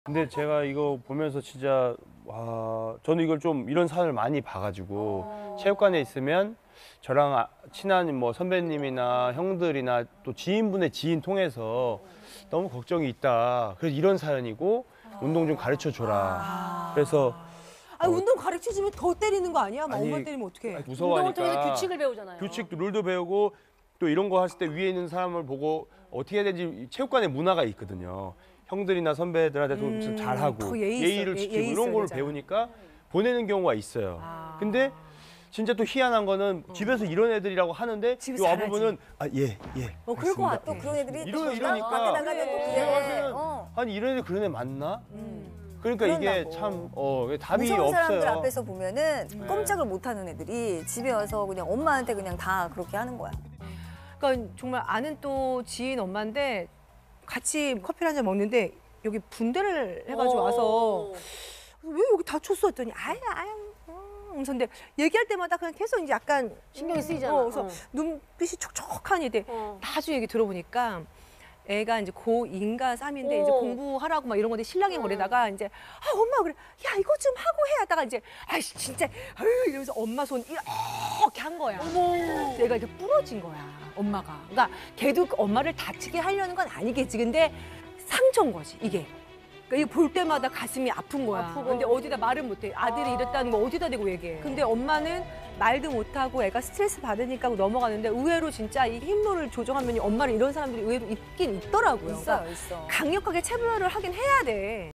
근데 제가 이거 보면서 진짜 와, 저는 이걸 좀 이런 사연을 많이 봐가지고 체육관에 있으면 저랑 친한 뭐 선배님이나 형들이나 또 지인분의 지인 통해서 너무 걱정이 있다. 그래서 이런 사연이고 운동 좀 가르쳐 줘라. 그래서 운동 가르쳐주면 더 때리는 거 아니야? 막 아니, 엄마 때리면 어떡해? 무서워하니까. 운동을 통해서 규칙을 배우잖아요. 규칙, 룰도 배우고 또 이런 거 했을 때 위에 있는 사람을 보고 어떻게 해야 되는지 체육관에 문화가 있거든요. 형들이나 선배들한테도 좀 잘하고 더 예의 예의를 있어, 지키고 예의 이런 걸 있어야 배우니까 보내는 경우가 있어요. 근데 진짜 또 희한한 거는 집에서 이런 애들이라고 하는데 집에서 이 잘하지. 아부분은 예. 그럴 것 같아. 또 그런 애들이 이러니까 밖에 나가면 또 그래. 아니 이런 애들 그런 애 맞나? 그러니까 이게 그런다고. 참 답이 무서운 사람들 없어요. 앞에서 보면은 꼼짝을 못 하는 애들이 집에 와서 그냥 엄마한테 그냥 다 그렇게 하는 거야. 그러니까 정말 아는 또 지인 엄마인데 같이 커피를 한 잔 먹는데 여기 분대를 해가지고 와서 왜 여기 다쳤어 했더니 아야. 근데 얘기할 때마다 그냥 계속 이제 약간 신경이 쓰이잖아. 그래서 눈빛이 촉촉하니 나중에 얘기 들어보니까 애가 이제 고2인가 3인데 이제 공부하라고 막 이런 건데 신랑이 거리다가 이제 엄마 그래 야 이거 좀 하고 해 하다가 이제 아이씨 진짜 아유 이러면서 엄마 손 이렇게 한 거야. 얘가 이렇게 부러진 거야 엄마가. 그러니까 걔도 엄마를 다치게 하려는 건 아니겠지. 근데 상처인 거지 이게. 그러니까 이거 볼 때마다 가슴이 아픈 거야. 근데 어디다 말을 못해. 아들이 이랬다는 거 어디다 대고 얘기해. 근데 엄마는 말도 못하고 애가 스트레스 받으니까 넘어가는데 의외로 진짜 이 힘을 조정하면 엄마를 이런 사람들이 의외로 있긴 있더라고요. 있어요, 있어. 강력하게 체벌을 하긴 해야 돼.